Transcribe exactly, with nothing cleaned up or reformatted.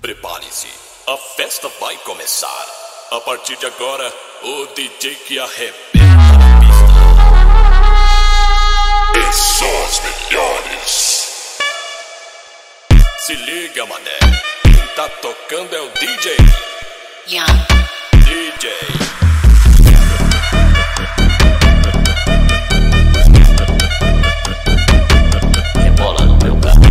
Prepare-se, a festa vai começar. A partir de agora, o D J que arrebenta na pista. E são os melhores. Se liga, mané, quem tá tocando é o D J Young D J. Rebola no meu carro.